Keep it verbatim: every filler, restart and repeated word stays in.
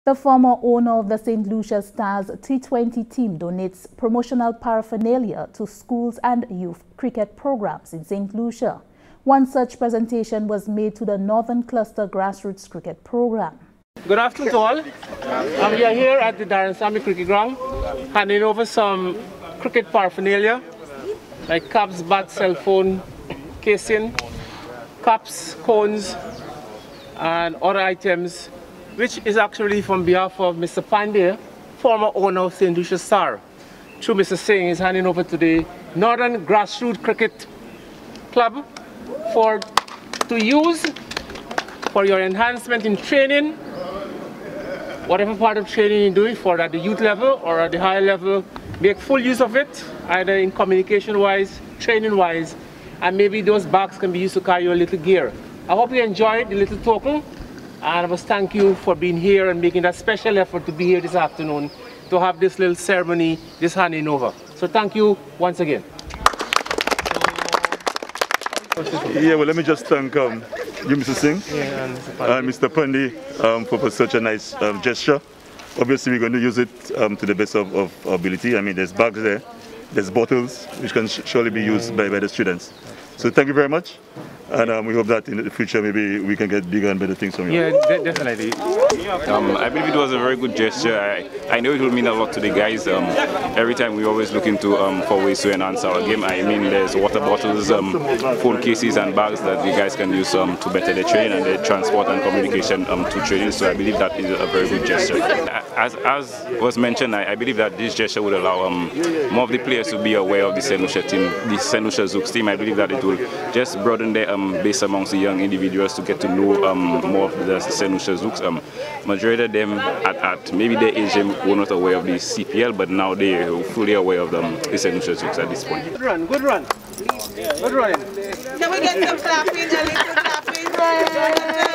The former owner of the Saint Lucia Stars T twenty team donates promotional paraphernalia to schools and youth cricket programs in Saint Lucia. One such presentation was made to the Northern Cluster Grassroots Cricket Program. Good afternoon to all. Um, we are here at the Darren Sammy Cricket Ground handing over some cricket paraphernalia like caps, bats, cell phone, casing, cups, cones and other items, which is actually from behalf of Mister Pandey, former owner of Saint Lucia Star. Through Mister Singh is handing over to the Northern Grassroots Cricket Club for to use for your enhancement in training, whatever part of training you're doing for at the youth level or at the higher level, make full use of it, either in communication-wise, training-wise, and maybe those bags can be used to carry your little gear. I hope you enjoyed the little token, and I must thank you for being here and making that special effort to be here this afternoon to have this little ceremony, this handing over. So thank you once again. Yeah, well, let me just thank um, you, Mister Singh, yeah, and Mister Pandey, and Mister Pandey um, for, for such a nice um, gesture. Obviously, we're going to use it um, to the best of, of our ability. I mean, there's bags there, there's bottles, which can sh surely be used by, by the students. So thank you very much, and um, we hope that in the future maybe we can get bigger and better things from you. Yeah, de definitely. Um, I believe it was a very good gesture. I, I know it will mean a lot to the guys. Um, every time we always look into um, for ways to enhance our game. I mean, there's water bottles, um, phone cases and bags that the guys can use um, to better their training and their transport and communication um, to training. So I believe that is a very good gesture. As, as was mentioned, I, I believe that this gesture would allow um, more of the players to be aware of the Saint Lucia team, the Saint Lucia Zouks team. I believe that it will just broaden their um, base amongst the young individuals to get to know um, more of the Saint Lucia Zouks. Um, majority of them at, at maybe their age were not aware of the C P L, but now they are fully aware of them, the Saint Lucia Zouks at this point. Good run, good run. Good running. Can we get some clapping, a little clapping?